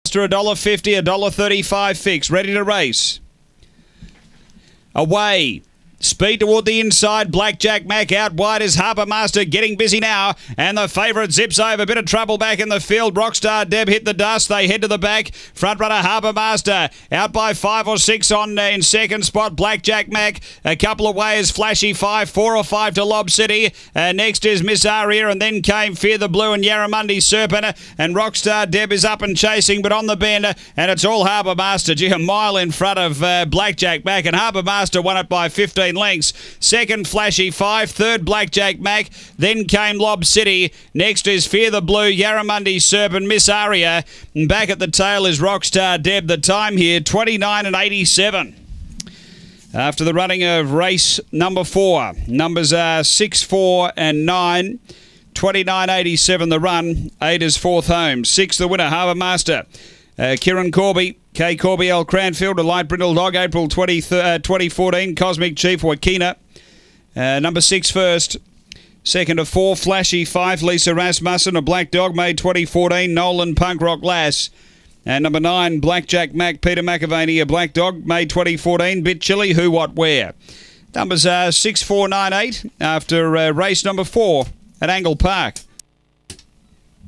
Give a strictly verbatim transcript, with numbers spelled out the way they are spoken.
one dollar fifty, one dollar thirty-five fixed. Ready to race. Away. Speed toward the inside. Blackjack Mac out wide is Harbour Master getting busy now. And the favourite zips over. Bit of trouble back in the field. Rockstar Deb hit the dust. They head to the back. Front runner Harbour Master out by five or six on uh, in second spot. Blackjack Mac a couple of ways. Flashy five, four or five to Lob City. Uh, next is Miss Aria, and then came Fear the Blue and Yarramundi Serpent. And Rockstar Deb is up and chasing, but on the bend, and it's all Harbour Master. Gee, a mile in front of uh, Blackjack Mac, and Harbour Master won it by fifteen lengths. Second, Flashy five. Third, Blackjack Mac. Then came Lob City. Next is Fear the Blue, Yarramundi Serpent, Miss Aria. And back at the tail is Rockstar Deb. The time here, twenty-nine and eighty-seven. After the running of race number four, numbers are six, four and nine. twenty-nine eighty-seven the run. Eight is fourth home. Six the winner, Harbour Master. Uh, Kieran Corby, K. Corby, L. Cranfield, a light brindle dog, April twentieth, uh, twenty fourteen, Cosmic Chief, Wakina. Uh, number six first. Second of four, Flashy five, Lisa Rasmussen, a black dog, May twenty fourteen, Nolan Punk Rock Lass. And number nine, Blackjack Mac, Peter McAvaney, a black dog, May twenty fourteen, Bit Chilly, Who, What, Where. Numbers are six, four, nine, eight after uh, race number four at Angle Park.